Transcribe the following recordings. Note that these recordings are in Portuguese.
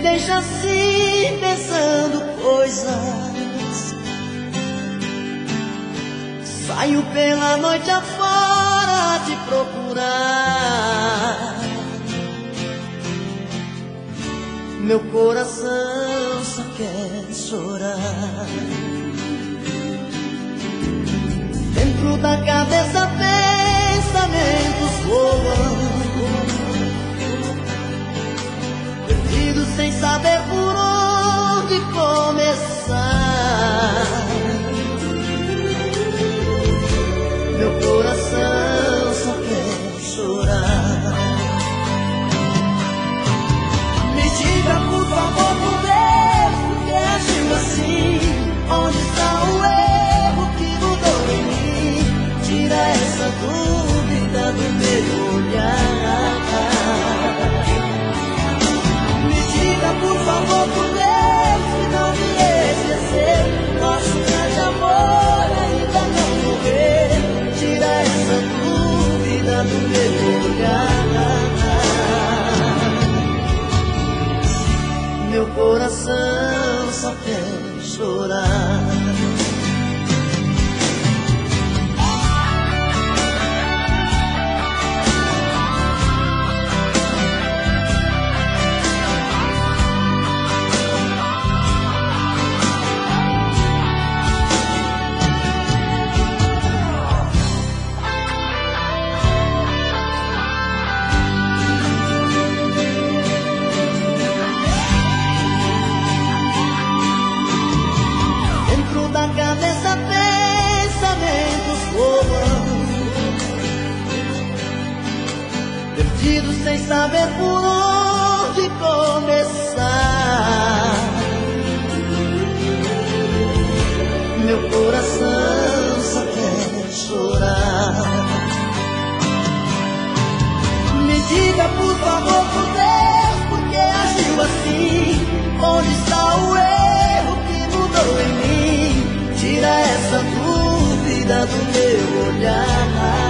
deixa assim pensando coisas. Saio pela noite afora te procurar. Meu coração só quer chorar. Dentro da cabeça pensamentos voam, perdido sem saber por onde começar. Meu coração só quer chorar. Me diga por favor, por Deus, por que agiu assim? Onde está o erro que mudou em mim? Tira essa dúvida do meu olhar. Me diga por favor, por Deus, que não me esquecer. Nosso grande amor ainda não morreu. Tira essa dúvida do meu olhar. Meu coração só quer chorar. Da cabeça pensamentos voam, perdido sem saber por onde começar. Meu coração só quer chorar. Me diga por favor, por Deus, por que agiu assim? Onde está o erro que mudou em mim? Tira essa dúvida do meu olhar.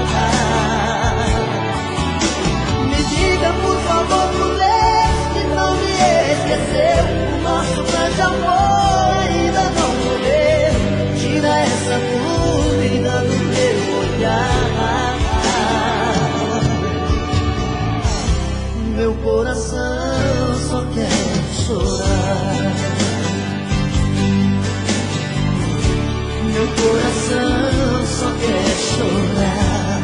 Me diga por favor, por Deus, que não me esqueceu. O nosso grande amor ainda não morreu. Tira essa dúvida do meu olhar. Meu coração só quer chorar. Meu coração só quer chorar.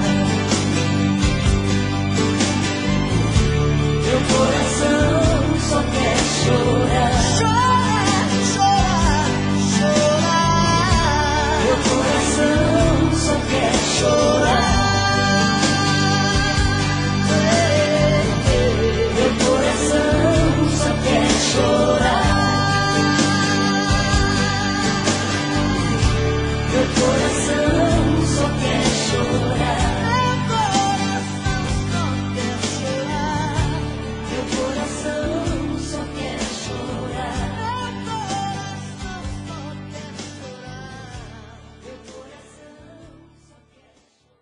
Meu coração só quer chorar. Chorar, chorar, chorar. Meu coração só quer chorar. Meu coração só quer chorar. Meu coração só quer chorar. Meu coração só quer chorar. Meu coração só quer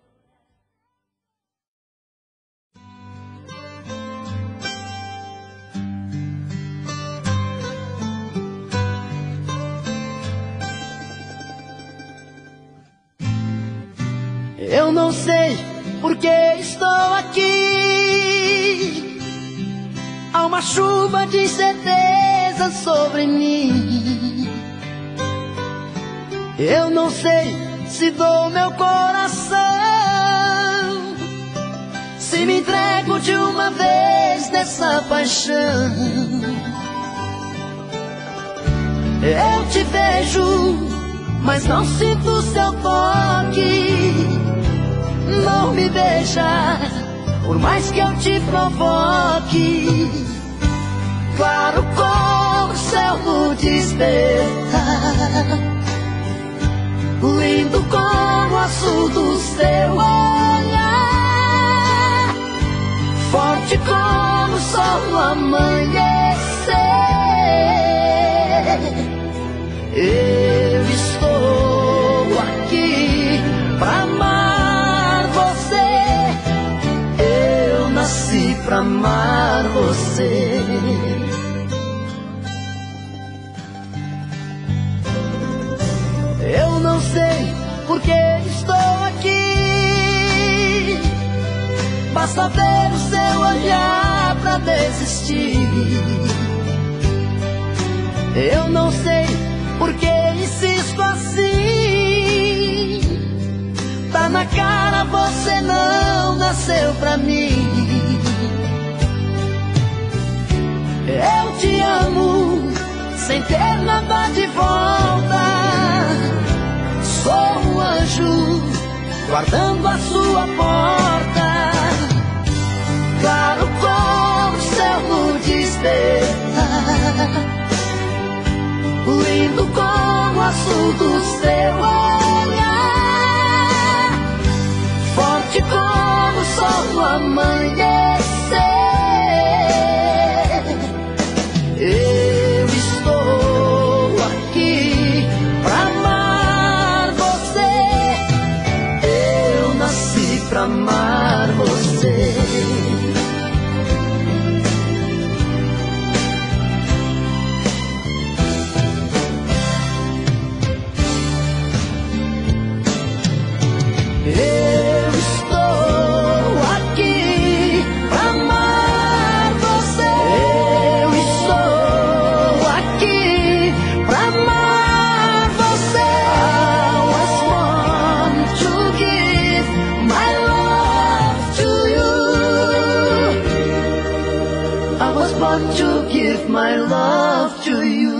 Eu não sei por que estou aqui. Há uma chuva de incerteza sobre mim. Eu não sei se dou meu coração, se me entrego de uma vez nessa paixão. Eu te vejo, mas não sinto seu toque. Não me beija, por mais que eu te provoque. Claro como o céu no despertar, lindo como o azul do seu olhar, forte como o sol no amanhecer. Eu estou aqui pra amar você. Eu nasci pra amar você. basta ver o seu olhar pra desistir. Eu não sei por que insisto assim. Tá na cara, você não nasceu pra mim. Eu te amo sem ter nada de volta. Sou um anjo guardando a sua porta. Claro como o céu no despertar, lindo como o azul do seu olhar, forte como o sol no amanhecer. Eu estou aqui pra amar você. Eu nasci pra amar você. Eu estou aqui pra amar você. Eu estou aqui pra amar você. I was born to give my love to you. I was born to give my love to you.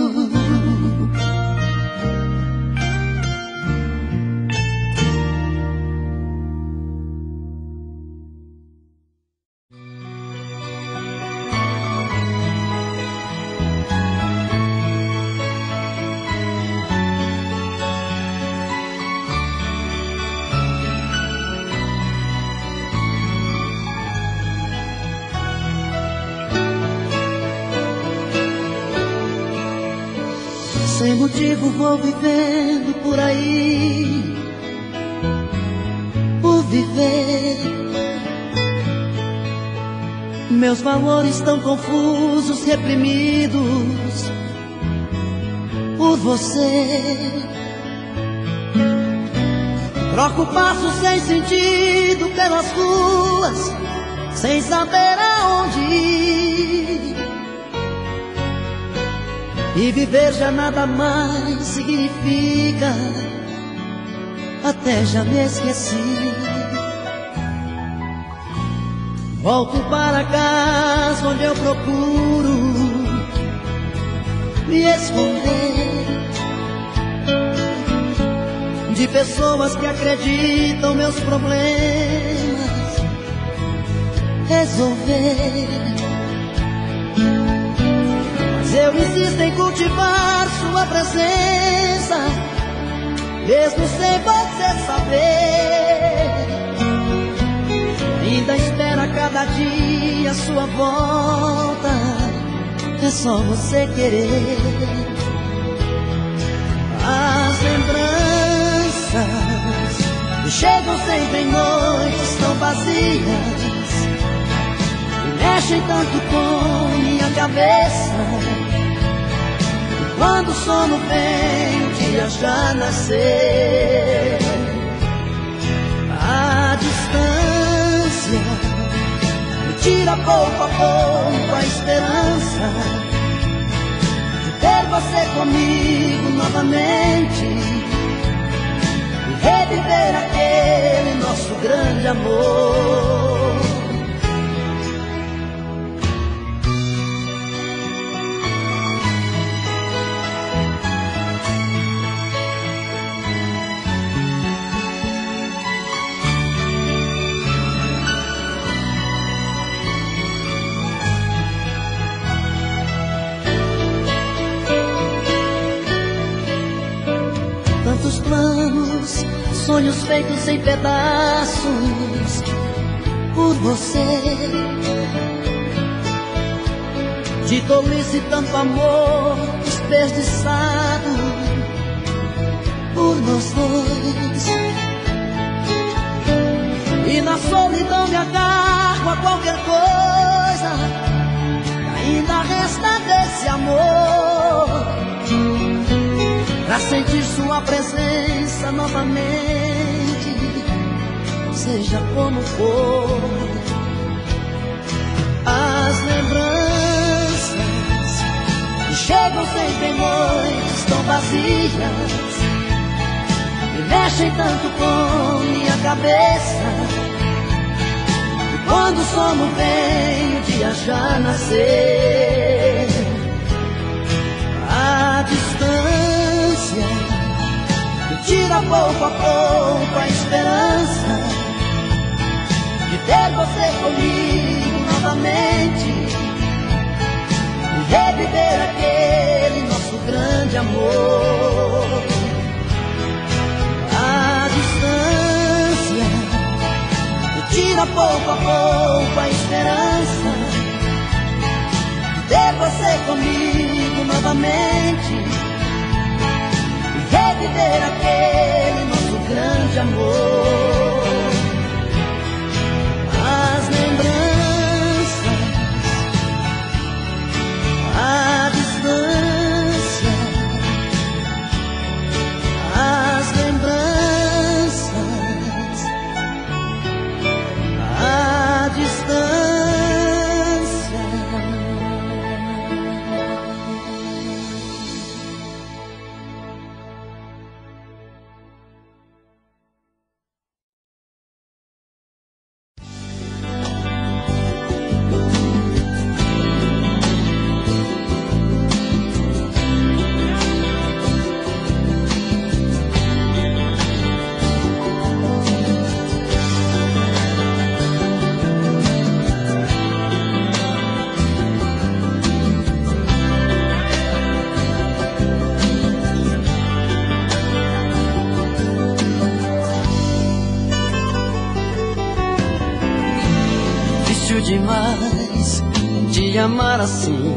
Sem motivo vou vivendo por aí, por viver. Meus valores estão confusos, reprimidos por você. Troco passos sem sentido pelas ruas, sem saber aonde ir. E viver já nada mais significa, até já me esqueci. Volto para casa onde eu procuro me esconder de pessoas que acreditam meus problemas resolver. Eu insisto em cultivar sua presença, mesmo sem você saber. Ainda espera cada dia sua volta, é só você querer. As lembranças chegam sempre em noites tão vazias, mexem tanto com minha cabeça. E quando o sono vem, o dia já nasceu. A distância me tira pouco a pouco a esperança de ter você comigo novamente e reviver aquele nosso grande amor. Tantos planos, sonhos feitos em pedaços por você. De tolice tanto amor desperdiçado por nós dois. E na solidão me agarro a qualquer coisa que ainda resta desse amor, pra sentir sua presença novamente, seja como for. As lembranças que chegam sempre em noites tão vazias me mexem tanto com minha cabeça. E quando o sono vem, o dia já nascer. A distância me tira pouco a pouco a esperança de ter você comigo novamente e reviver aquele nosso grande amor. A distância me tira pouco a pouco a esperança de ter você comigo novamente e reviver aquele nosso grande amor. As lembranças, a distância, as lembranças, a distância. Demais te amar assim.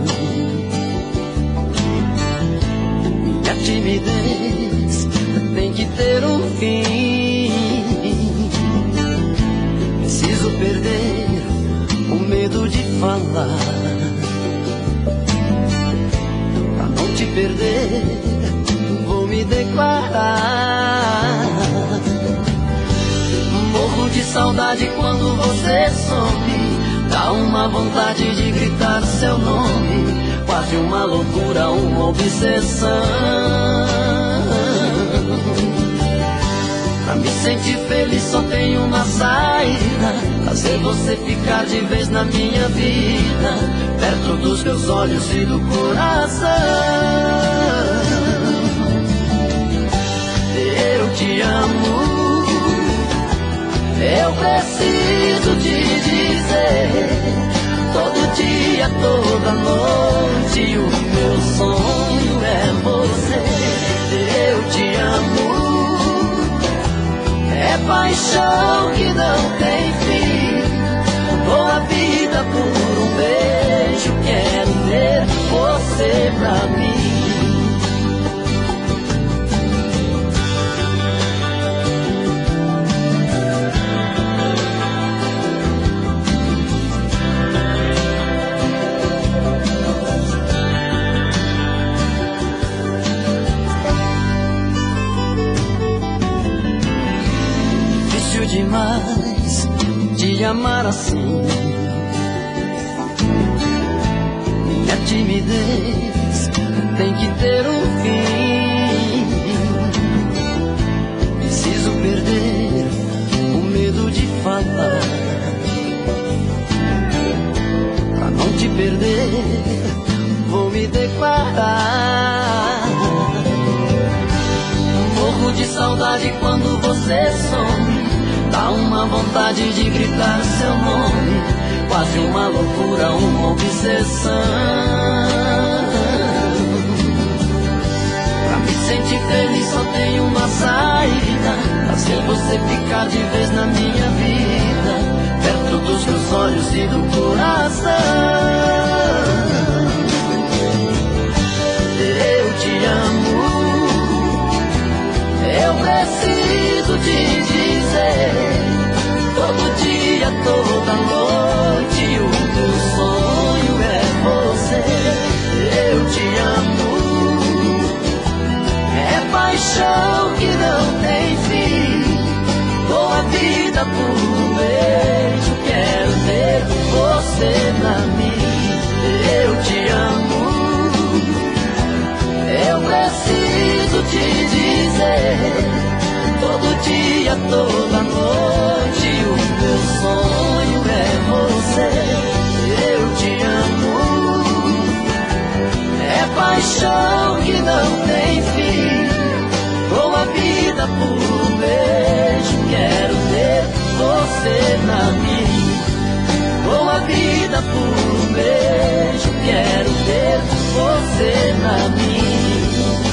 Minha timidez tem que ter um fim. Preciso perder o medo de falar. Pra não te perder, vou me declarar. Morro de saudade quando você some. Dá uma vontade de gritar seu nome, quase uma loucura, uma obsessão. Pra me sentir feliz só tem uma saída: fazer você ficar de vez na minha vida, perto dos meus olhos e do coração. Eu te amo, eu preciso te dizer, todo dia, toda noite, o meu sonho é você. Eu te amo, é paixão que não tem fim. Dou a vida por um beijo, quero ter você pra mim. Demais te amar assim. Minha timidez tem que ter um fim. Preciso perder o medo de falar. Pra não te perder, vou me declarar. Morro de saudade quando você some. Dá uma vontade de gritar seu nome, quase uma loucura, uma obsessão. Pra me sentir feliz só tem uma saída: fazer você ficar de vez na minha vida, perto dos meus olhos e do coração. Eu te amo, eu preciso te dizer, todo dia, toda noite, o meu sonho é você. Eu te amo, é paixão que não tem fim. Dou a vida por um beijo, quero quero ter você pra mim. Eu te amo, eu preciso te dizer. Todo dia, toda noite, o meu sonho é você. Eu te amo, é paixão que não tem fim. Dou a vida por um beijo, quero ter você pra mim. Dou a vida por um beijo, quero ter você pra mim.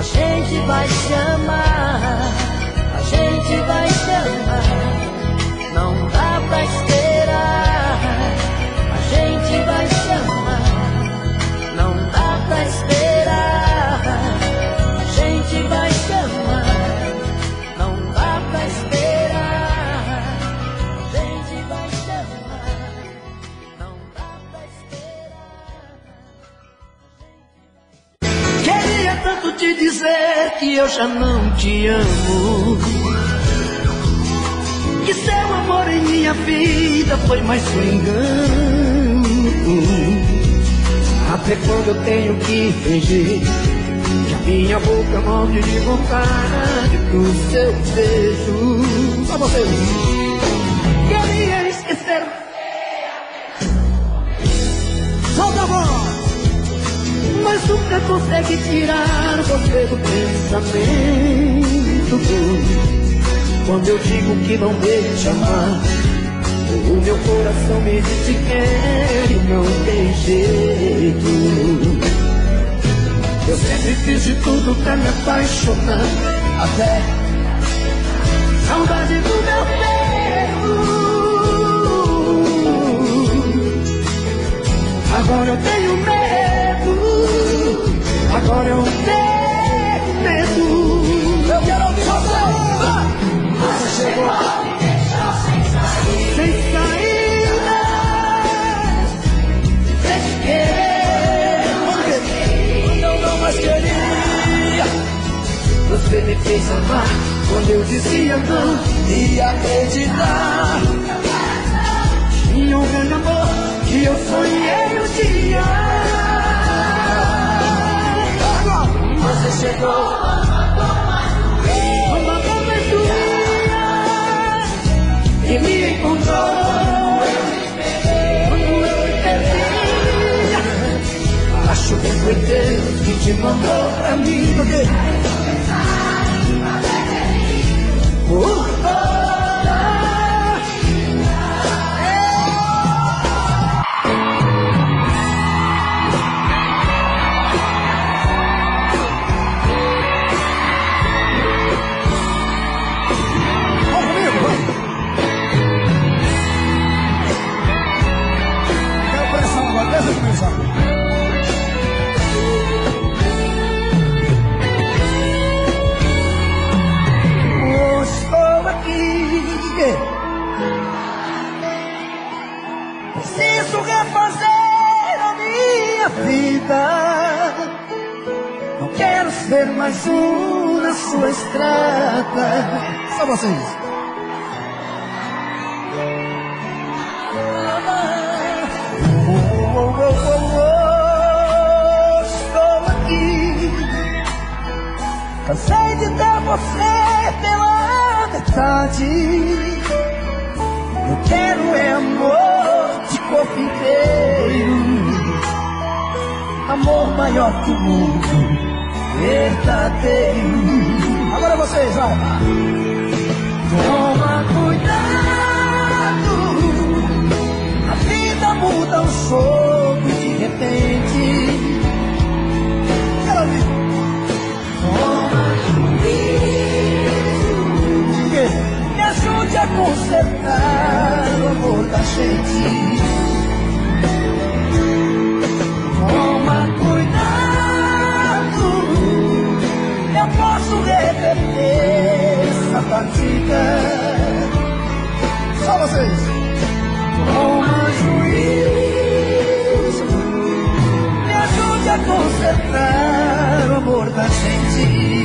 gente vai chamar, a gente vai chamar. Não dá pra esperar, a gente vai chamar. Não dá pra esperar, a gente vai chamar. Não dá pra esperar, a gente vai chamar. Não dá pra esperar. Queria tanto te dizer que eu já não te amo, que seu amor em minha vida foi mais um engano. Até quando eu tenho que fingir que a minha boca morre de vontade pro seu beijo. Só você. Queria esquecer. Solta a voz. Mas nunca consegue tirar você do pensamento. Quando eu digo que não deixa amar, o meu coração me diz que quer e não tem jeito. Eu sempre fiz de tudo pra me apaixonar, até saudade do meu peito. Agora eu tenho medo, agora eu tenho medo. Eu quero ouvir você. Você chegou sem saída, sem querer, quando eu não mais queria. Você me fez amar quando eu dizia não e acreditar. Tinha um grande amor que eu sonhei um dia. Você chegou e me encontrou quando eu me perdia. Acho que foi Deus que te mandou pra mim, porque estou aqui, preciso refazer a minha vida. Não quero ser mais um na sua estrada. Só vocês. Estou aqui, cansei de ter você pela metade. Eu quero é amor de corpo inteiro, amor maior que o mundo, verdadeiro. Agora vocês, vai. Toma cuidado, a vida muda um jogo de repente. Quero ouvir. Toma cuidado, me ajude a consertar o amor da gente. Toma cuidado, eu posso reverter essa partida. Só vocês. Toma juízo, me ajude a consertar o amor da gente.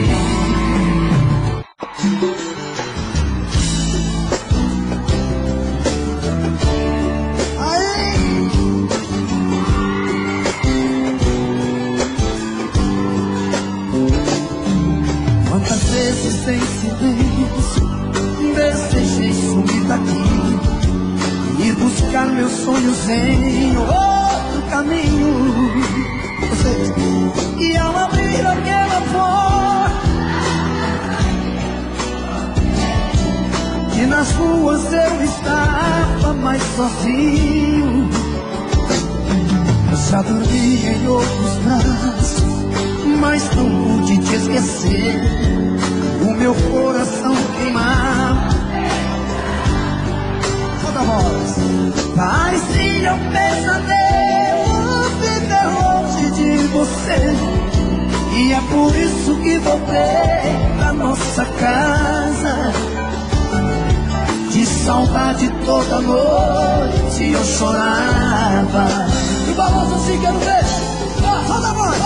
Quantas vezes em silêncio desejei sumir daqui e buscar meus sonhos em outro caminho. Vocês, e ao abrir aquela porta, e nas ruas eu estava mais sozinho. Eu já dormi em outros braços, mas não pude te esquecer. O meu coração queimava. Toda voz. Parecia um pesadelo viver longe de você. E é por isso que voltei pra nossa casa. De saudade toda noite eu chorava. E balança assim, quero ver. Solta a voz.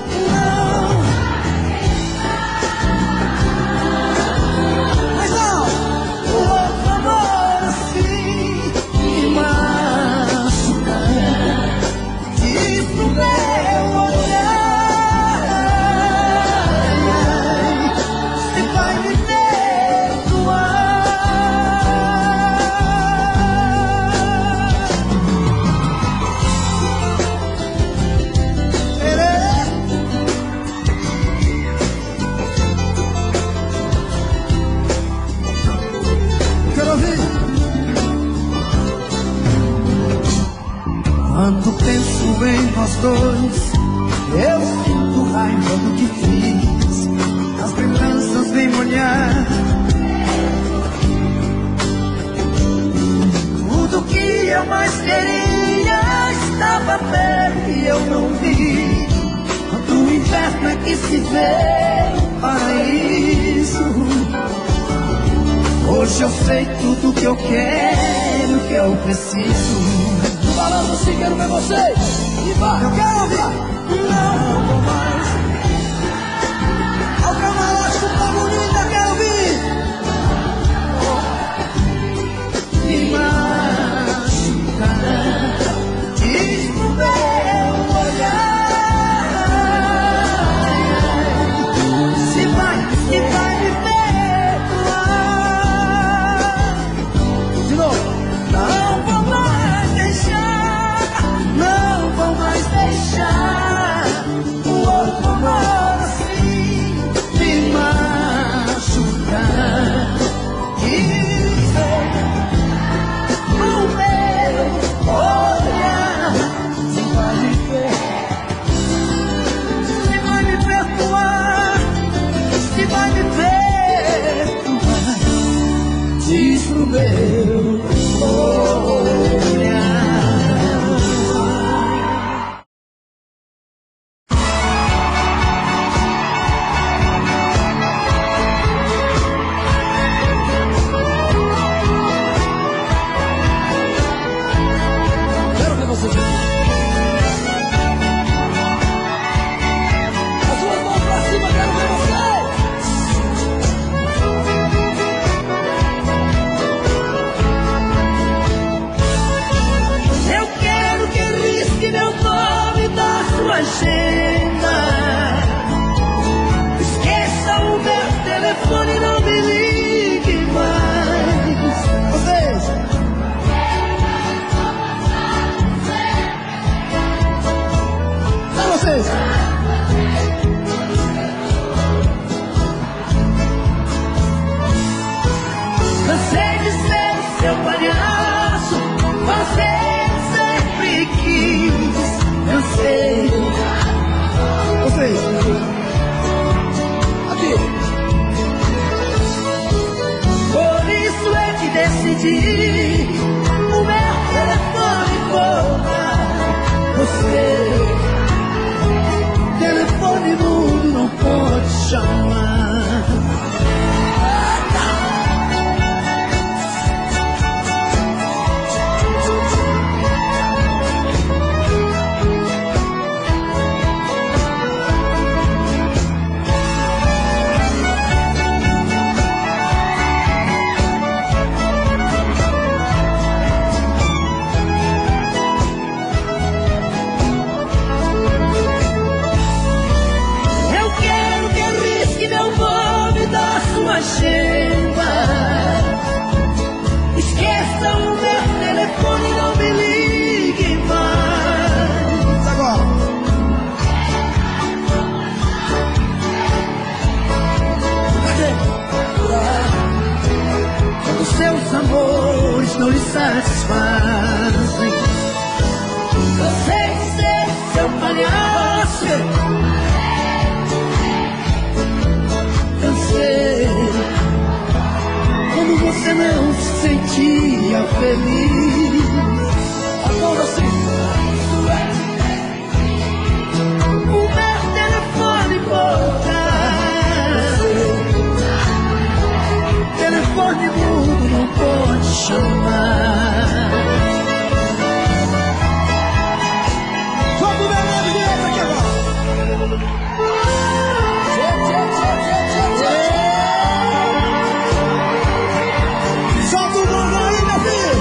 Mas não. O outro amor assim me machuca. Diz pro meu olhar se vai me quando penso em nós dois, eu sinto raiva do que fiz. As lembranças vêm molhar tudo que eu mais queria estava perto e eu não vi. Quando o inverno é que se vê o paraíso. Hoje eu sei tudo que eu quero, que eu preciso. Falando assim, quero ver vocês. E vai, eu quero ouvir. Não vou mais. Ao camarote tá bonita, quero ouvir. Me machuca. Diz pro meu olhar se vai me perdoar. De novo. Não vou mais deixar. Não vou mais deixar o outro amor assim me machucar. E o meu olhar se vai me perdoar, se vai me perdoar. Diz pro meu olhar. Esqueça o meu telefone, não me ligue mais. Vocês. Só vocês. Cansei de ser o seu palhaço, você sempre quis. Cansei. Vocês. Aqui. Por isso é que decidi o meu telefone cobrar você. Telefone mudo não pode chamar. Agenda. Esqueça o meu telefone, não me ligue mais. Agora. Quando seus amores não lhe satisfazem, cansei de ser seu palhaço. seja feliz. Acorda assim. O meu telefone toca, telefone mudo não pode chamar. Solta o veneno direito aqui agora. Solta o gongô aí, meu filho.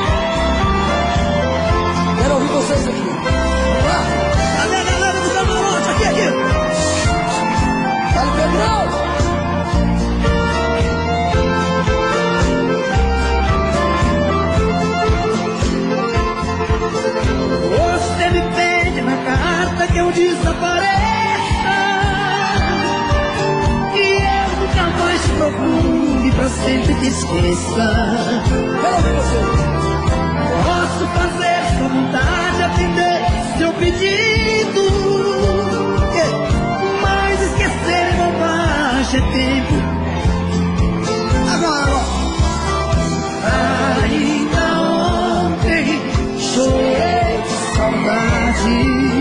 Quero ouvir vocês aqui. Vamos lá. Cadê a galera do camarote? Aqui, aqui. Vai, Pedrão. Você me pede na carta que eu desapareça, que eu nunca mais te procure, pra sempre te esqueça. Quero ouvir vocês. Posso fazer sua vontade, atender seu pedido, mas esquecer é bobagem, é tempo. Agora. Ainda ontem chorei de saudade,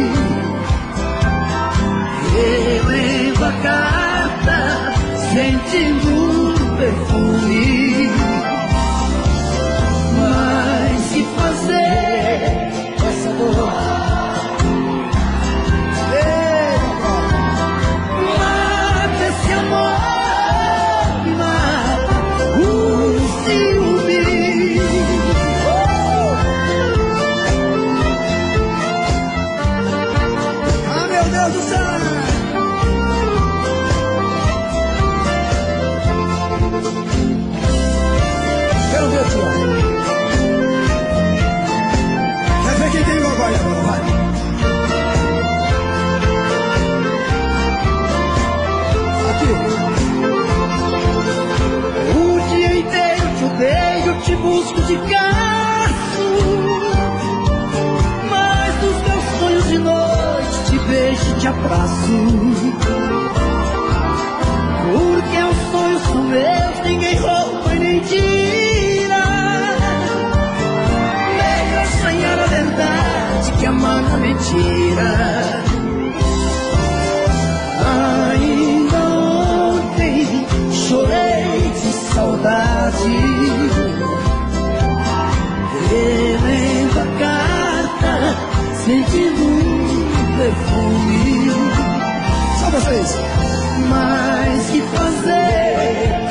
relendo a carta, sentindo o perfume. Mas que fazer Essa dor. mata esse amor, me mata o ciúme. Ah, meu Deus do céu. Quero ver, tia. Quer ver quem tem gogó aí agora? Vai. Aqui. O dia inteiro te odeio, eu te busco de caço, mas nos meus sonhos de noite te beijo e te abraço. Porque os sonhos são meus, ninguém rouba e nem tira. Melhor sonhar a verdade que amar a mentira. Ainda ontem chorei de saudade, relendo a carta, sentindo um perfume. Só vocês. Mas que fazer?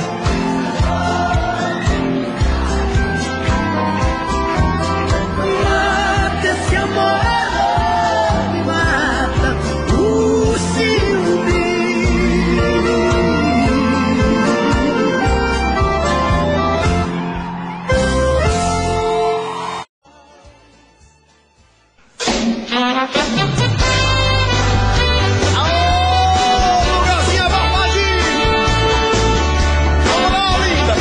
Mata esse amor, me mata o ciúme. Lugarzinho abafadinho. Vamos lá, linda.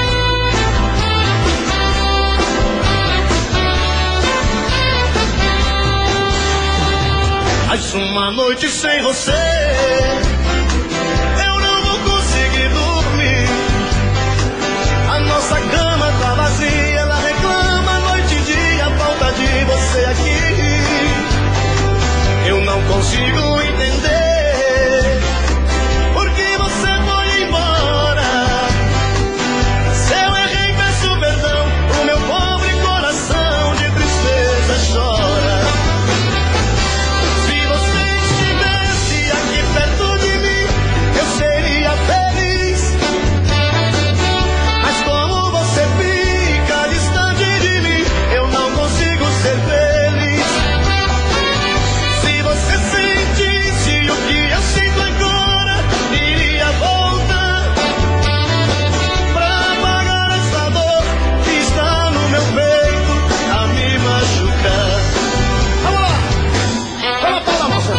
Mais uma noite sem você, eu não vou conseguir dormir. A nossa cama tá vazia, ela reclama noite e dia, a falta de você aqui. Eu não consigo entender por que você foi embora. Se eu errei, peço perdão, o meu pobre coração de tristeza chora. Se você estivesse aqui perto de mim, eu seria feliz. Mas como você fica distante de mim, eu não consigo ser feliz. Se você sentisse o que eu sinto agora, iria voltar pra apagar essa dor que está no meu peito a me machucar. Vamos lá. Vamos lá, da moça.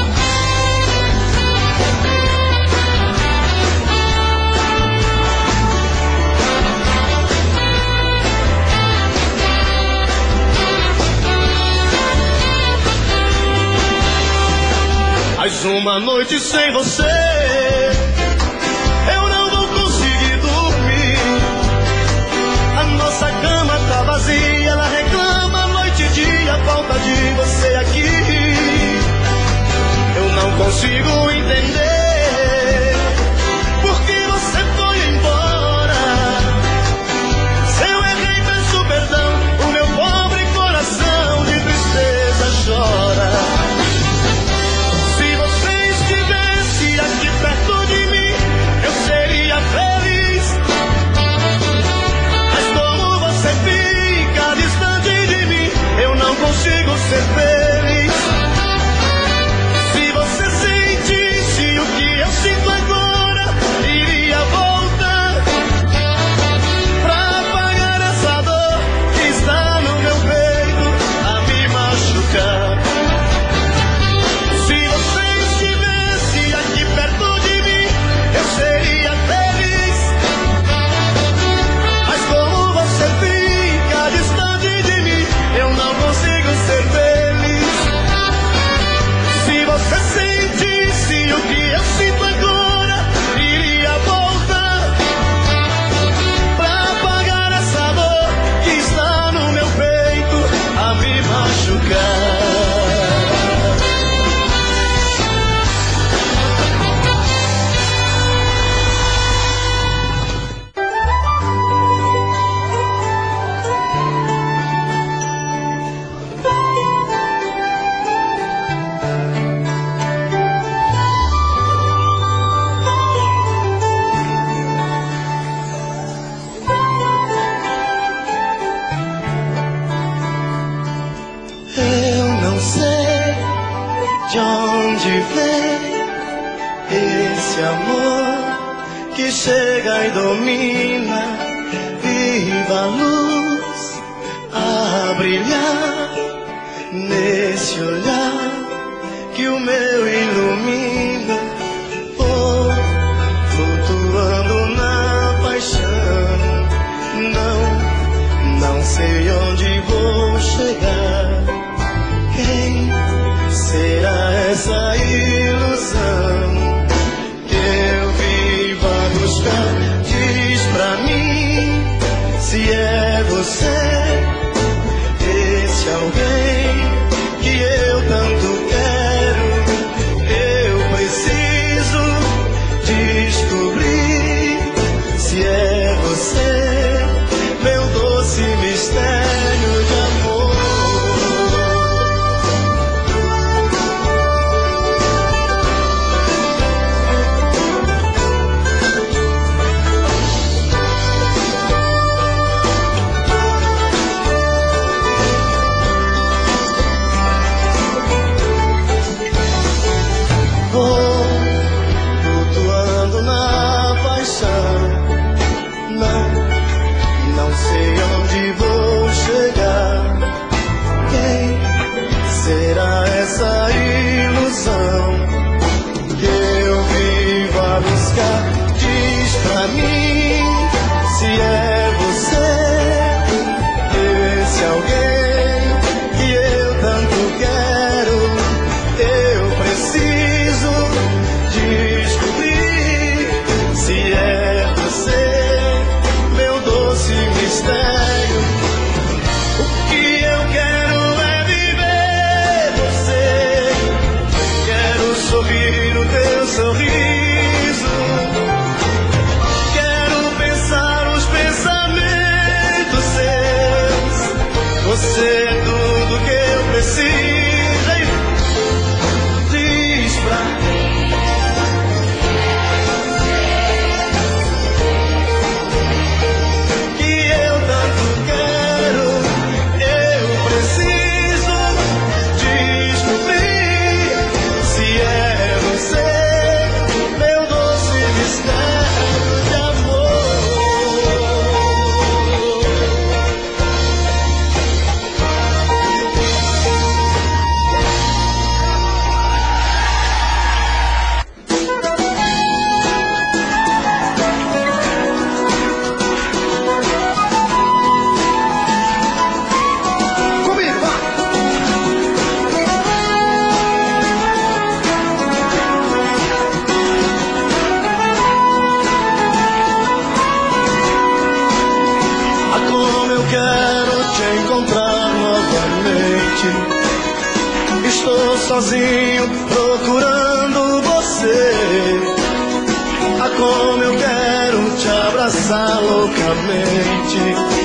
Mais uma noite sem você, eu não vou conseguir dormir. A nossa cama tá vazia, que chega e domina, viva a luz a brilhar nesse olhar que o meu ilumina. Oh, flutuando na paixão, não sei onde vou chegar. Quem será essa ilusão que eu vivo a buscar? Diz pra mim se é você, esse alguém que eu tanto quero. Eu preciso descobrir se é você, meu doce mistério de amor. Flutuando na paixão, não sei onde vou chegar. Quem será essa ilusão que eu vivo a buscar? Diz pra mim se é você, esse alguém que eu tanto quero. Eu preciso descobrir se é você, meu doce mistério. O que eu quero é viver você. Quero sorrir no teu sorriso, quero pensar os pensamentos seus. Você é tudo que eu preciso. Diz pra mim que eu tanto quero. Eu preciso descobrir se é você, meu doce mistério de amor. Comigo, vai! Ah, como eu quero te encontrar novamente. Estou sozinho procurando você. Ah, como eu quero te abraçar loucamente,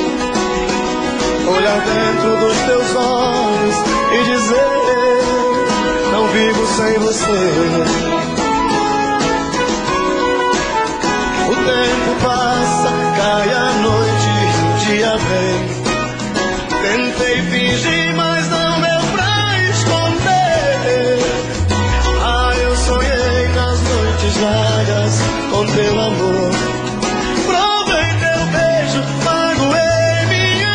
olhar dentro dos teus olhos e dizer: não vivo sem você. O tempo passa, cai a noite e o dia vem. Tentei fingir, mas não deu pra esconder. Ah, eu sonhei nas noites largas com teu amor. Provei teu beijo, magoei minha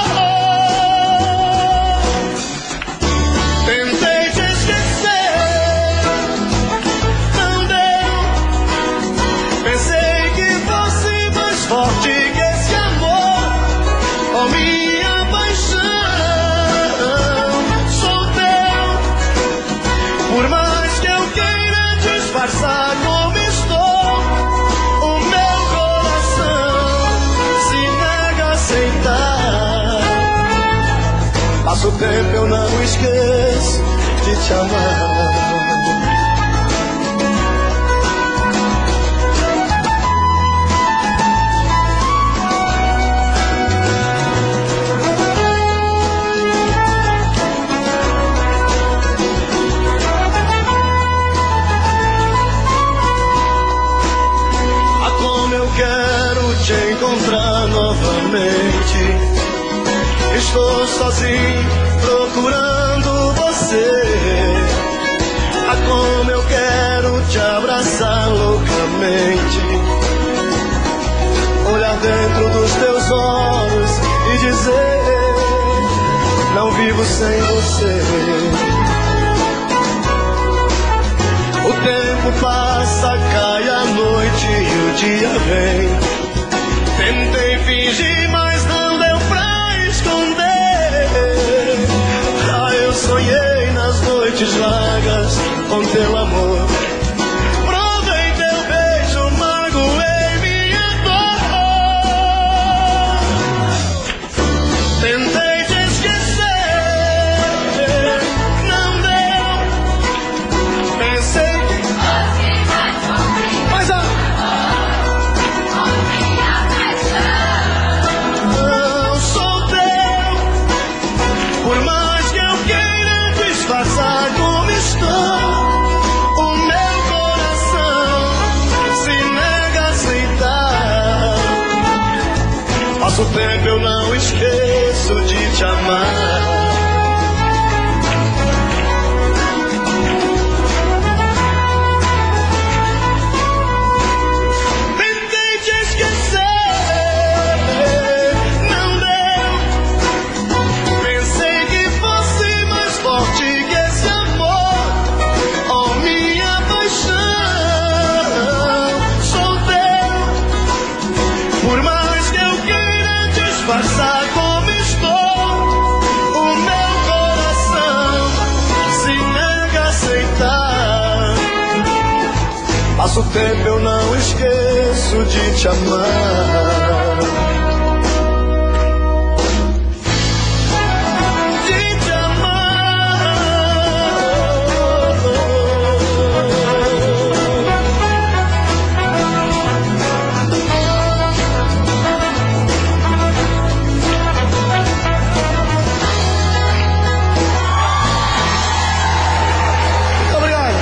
dor. Tentei te esquecer, não deu. Pensei que fosse mais forte que esse amor. Oh, minha paixão, sou teu. Por mais que eu queira disfarçar como estou, o meu coração se nega a aceitar. Passa o tempo, eu não esqueço de te amar. Ah, como eu quero te encontrar novamente. Estou sozinho procurando você. Ah, como eu quero te abraçar loucamente, vivo sem você. O tempo passa, cai a noite e o dia vem. Tentei fingir, mas não deu pra esconder. Ah, eu sonhei nas noites largas com teu amor. Provei teu beijo, magoei minha dor. Tentei te esquecer, não deu. Pensei que mas não sou teu. Por mais que eu queira disfarçar como estou, o meu coração se nega a aceitar. Passa o tempo, eu não esqueço de te amar. Tentei te esquecer, não deu. Pensei que fosse mais forte que esse amor, oh minha paixão. Sou teu, por mais que eu queira disfarçar como estou, o meu coração se nega a aceitar. Passa o tempo, eu não esqueço de te amar. De te amar. Muito obrigado.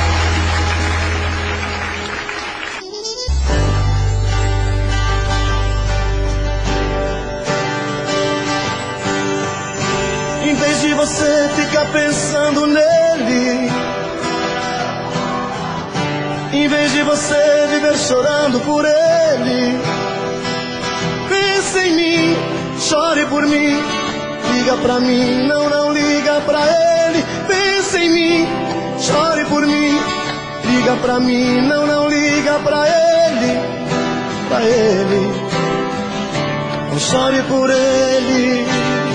Em vez de você ficar pensando nele, em vez de você viver chorando por ele, pense em mim, chore por mim, liga pra mim, não liga pra ele. Pense em mim, chore por mim, liga pra mim, não liga pra ele, pra ele. Não chore por ele.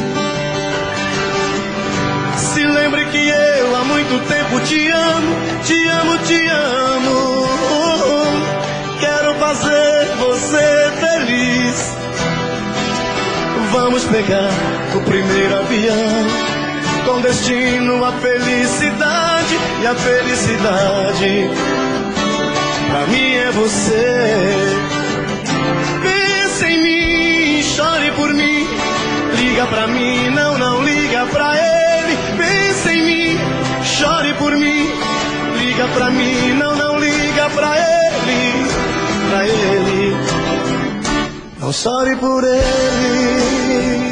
Se lembre que eu há muito tempo te amo, te amo, te amo. Quero fazer você feliz. Vamos pegar o primeiro avião, com destino à felicidade. E a felicidade pra mim é você. Pense em mim, chore por mim, liga pra mim, não liga pra ele. Pense em mim, chore por mim, liga pra mim, não liga pra ele, pra ele. Não chore por ele.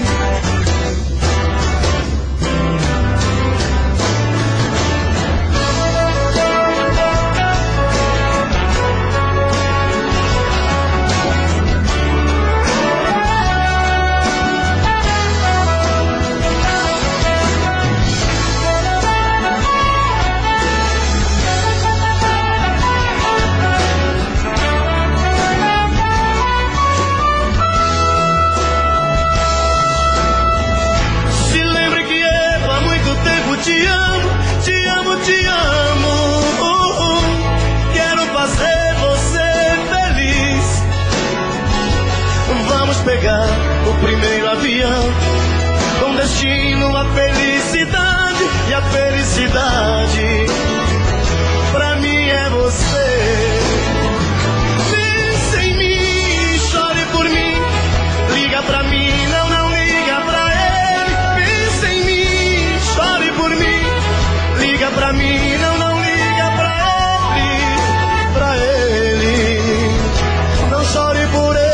Pegar o primeiro avião, com destino à felicidade. E a felicidade pra mim é você. Pense em mim, chore por mim, liga pra mim, não liga pra ele. Pense em mim, chore por mim, liga pra mim, não liga pra ele. Não chore por ele.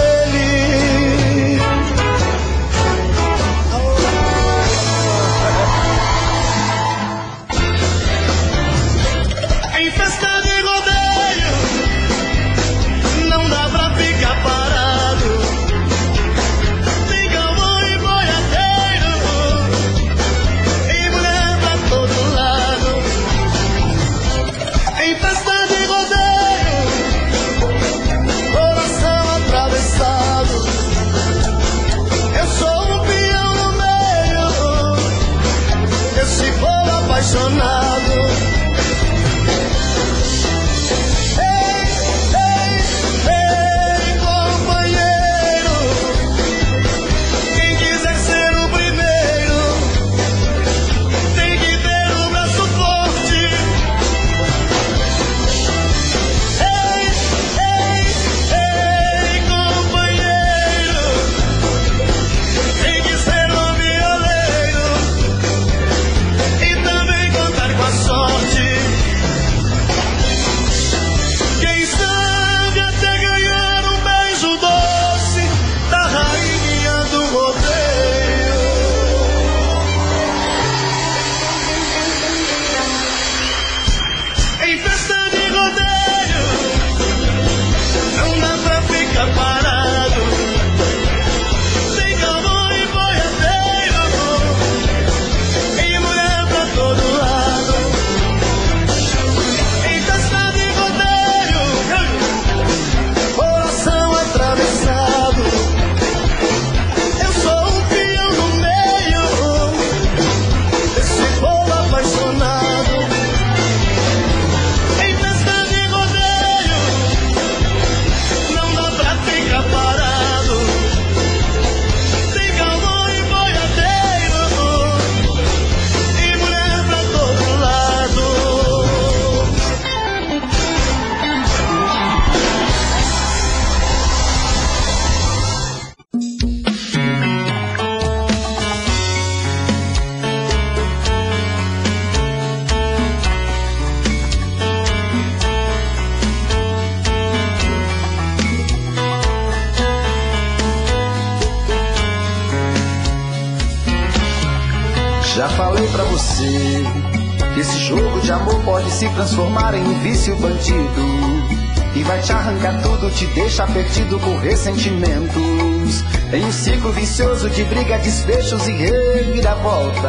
falei pra você que esse jogo de amor pode se transformar em um vício bandido e vai te arrancar tudo, te deixa perdido por ressentimentos, em um ciclo vicioso de briga, desfechos e reviravoltas.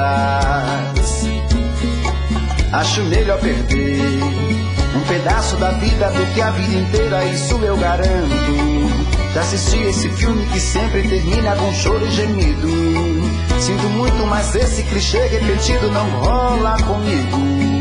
Acho melhor perder um pedaço da vida do que a vida inteira, isso eu garanto. Já assisti esse filme que sempre termina com choro e gemido. Sinto muito, mas esse clichê repetido não rola comigo.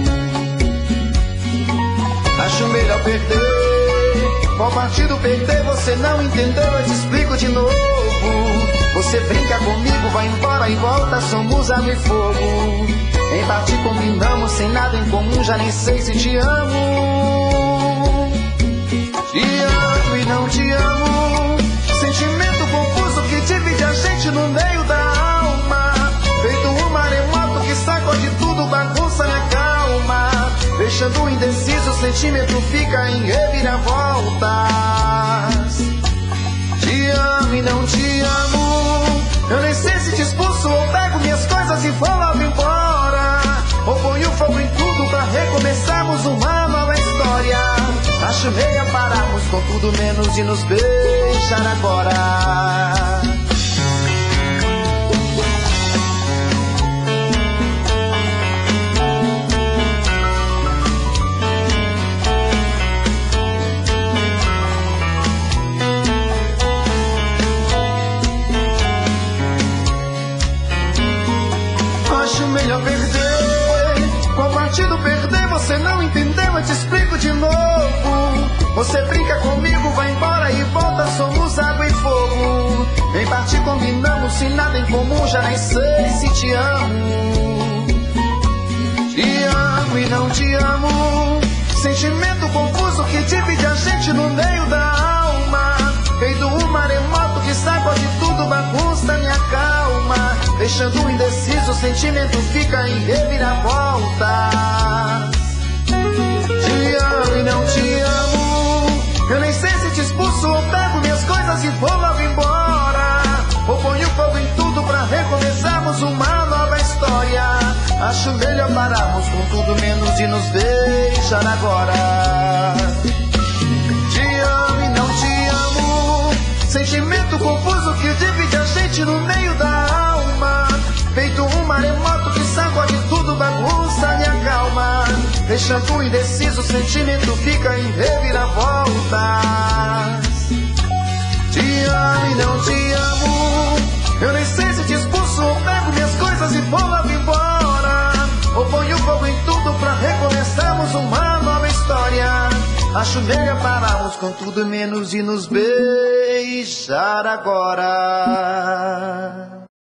Acho melhor perder. Qual partido perder? Você não entendeu, eu te explico de novo. Você brinca comigo, vai embora e volta, somos água e fogo. Em parte combinamos, sem nada em comum, já nem sei se te amo. Te amo e não te amo. Sentimento confuso que divide a gente no meio da alma. Feito um maremoto que sacode tudo, bagunça minha calma. Deixando indeciso, o sentimento fica em reviravoltas. Te amo e não te amo. Eu nem sei se te expulso ou pego minhas coisas e vou logo embora. Ou ponho fogo em tudo pra recomeçarmos uma nova história. Acho melhor pararmos com tudo menos de nos beijar agora. Acho melhor perder. Qual partido perder? Você não entendeu, eu te explico de novo. Você brinca comigo, vai embora e volta, somos água e fogo. Em parte combinamos, sem nada em comum, já nem sei se te amo. Te amo e não te amo. Sentimento confuso que divide a gente no meio da alma. Feito um maremoto que sacode tudo, bagunça minha calma. Deixando indeciso, o sentimento fica em reviravoltas. Te amo e não te amo. Eu nem sei se te expulso ou pego minhas coisas e vou logo embora. Ou ponho fogo em tudo pra recomeçarmos uma nova história. Acho melhor pararmos com tudo menos de nos beijar agora. Te amo e não te amo. Sentimento confuso que divide a gente no meio da alma. Feito um maremoto que sacode tudo, bagunça minha calma. Deixando indeciso, o sentimento fica em reviravoltas. Te amo e não te amo. Eu nem sei se te expulso ou pego minhas coisas e vou logo embora. Ou ponho fogo em tudo pra recomeçarmos uma nova história. Acho melhor pararmos com tudo menos de nos beijar agora.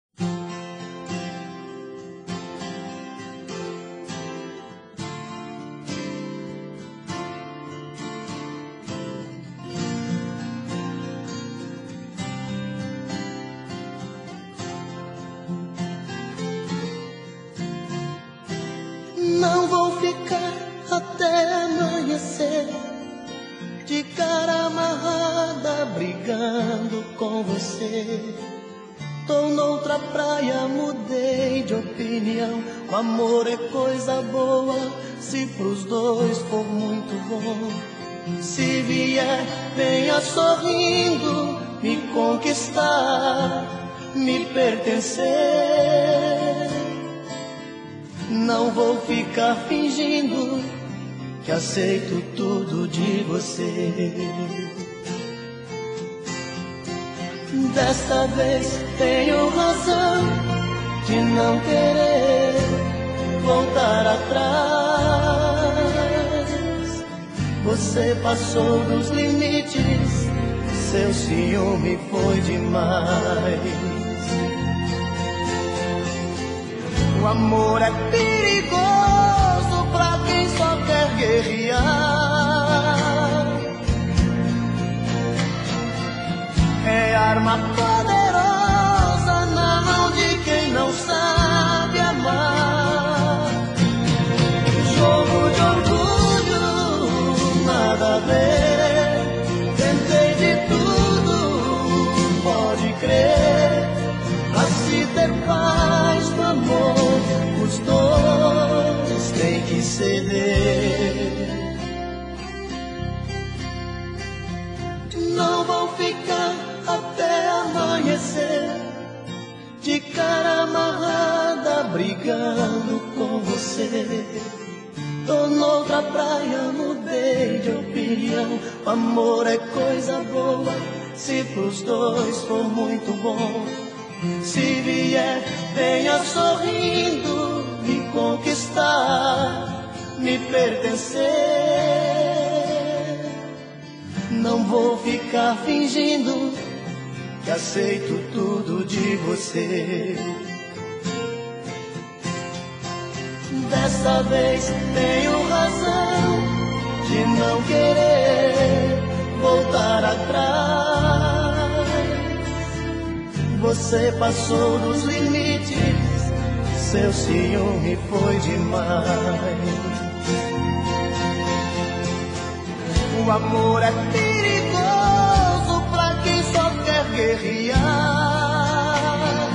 Não vou ficar até amanhecer de cara amarrada brigando com você. Tô noutra praia, mudei de opinião. O amor é coisa boa, se pros dois for muito bom. Se vier, venha sorrindo, me conquistar, me pertencer. Não vou ficar fingindo que aceito tudo de você. Desta vez tenho razão de não querer voltar atrás. Você passou dos limites, seu ciúme foi demais. O amor é perigoso pra quem só quer guerrear. É arma poderosa na mão de quem não sabe amar. Jogo de orgulho, nada a ver. Tentei de tudo, pode crer. Pra se ter paz do amor, você. Tô noutra praia, mudei de opinião. O amor é coisa boa, se pros dois for muito bom. Se vier, venha sorrindo me conquistar, me pertencer. Não vou ficar fingindo que aceito tudo de você. Dessa vez tenho razão de não querer voltar atrás. Você passou dos limites, seu ciúme foi demais. O amor é perigoso pra quem só quer guerrear.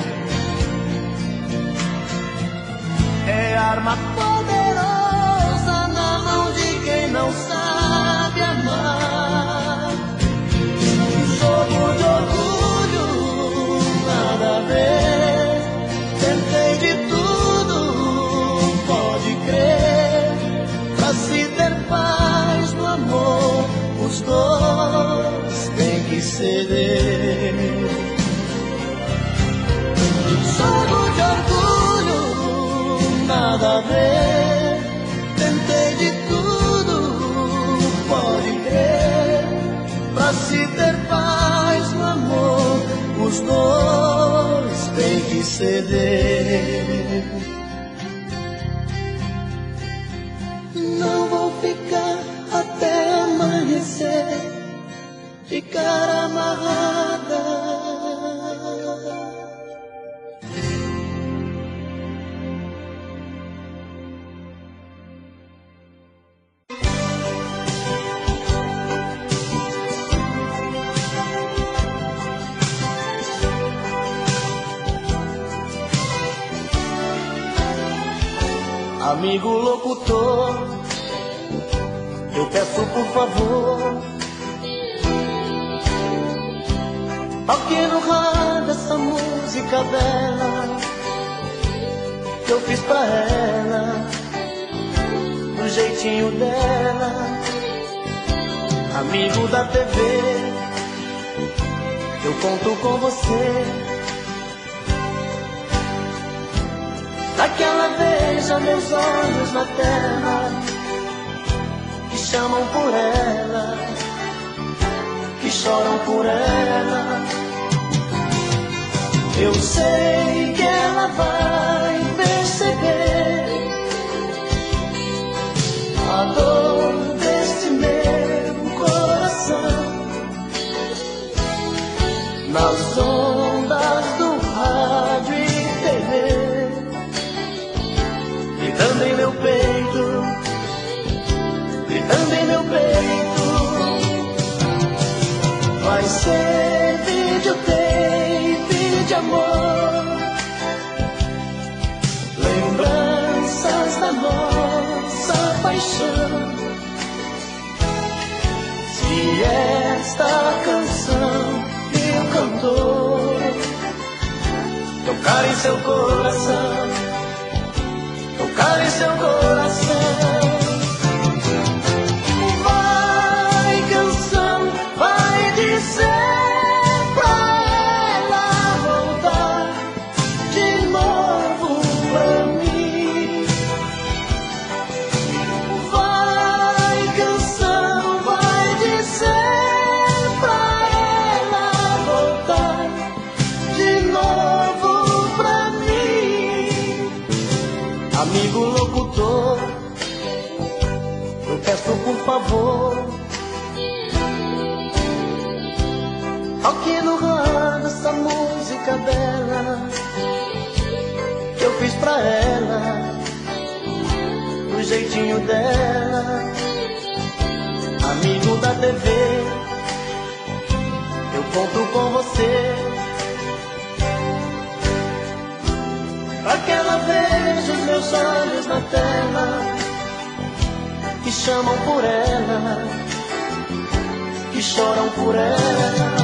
É arma poderosa na mão de quem não sabe amar. Jogo de orgulho, nada a ver. Tentei de tudo, pode crer. Pra se ter paz no amor, os dois têm que ceder. Jogo de orgulho, nada a ver. Tentei de tudo, pode crer. Pra se ter paz no amor, os dois têm que ceder. Não vou ficar até amanhecer, ficar amarrada. Amigo locutor, eu peço por favor, toque no rádio essa música bela que eu fiz pra ela, do jeitinho dela. Amigo da TV, eu conto com você, pra que ela veja meus olhos na terra, que chamam por ela, que choram por ela. Eu sei que ela vai perceber a dor deste meu coração, nas ondas do rádio e TV, gritando em meu peito, gritando em meu peito. Vai ser videotape de amor, lembranças da nossa paixão. Se esta canção e o cantor tocar em seu coração, tocar em seu coração. Vai, canção, vai dizer pra ela voltar de novo pra mim. Vai, canção, vai dizer pra ela voltar de novo pra mim. Amigo locutor, eu peço por favor, toque no rádio essa música bela que eu fiz pra ela, do jeitinho dela. Amigo da TV, eu conto com você, pra que ela veja os meus olhos na tela, que chamam por ela, que choram por ela.